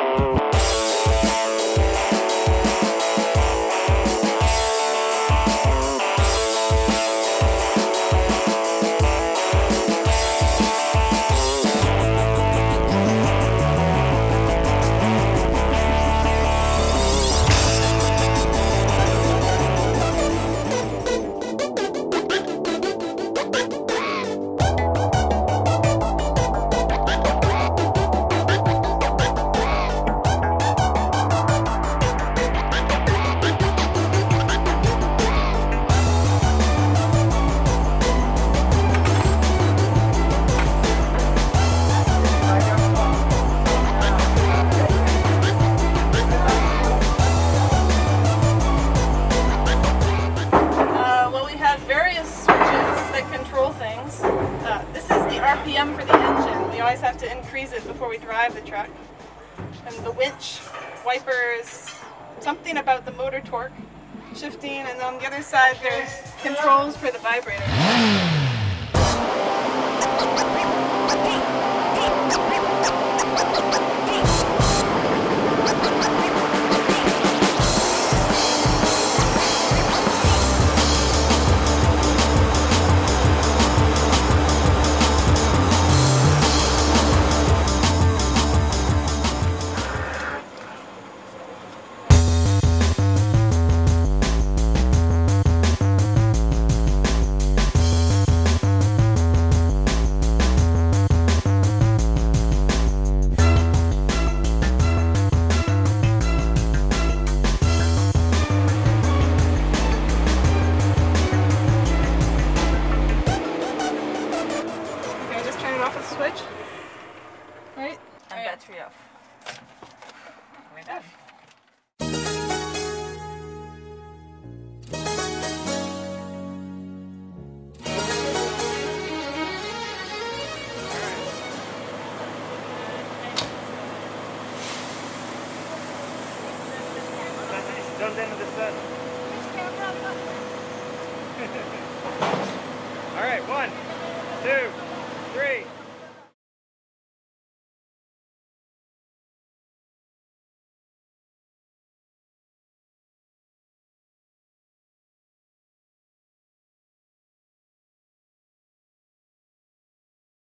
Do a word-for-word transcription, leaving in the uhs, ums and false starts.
Uh, this is the R P M for the engine. We always have to increase it before we drive the truck. And the winch, wipers, something about the motor torque, shifting, and on the other side there's controls for the vibrator. Switch, right? And right. Battery off. We're done. Jump into the sun. All right, one, two, three.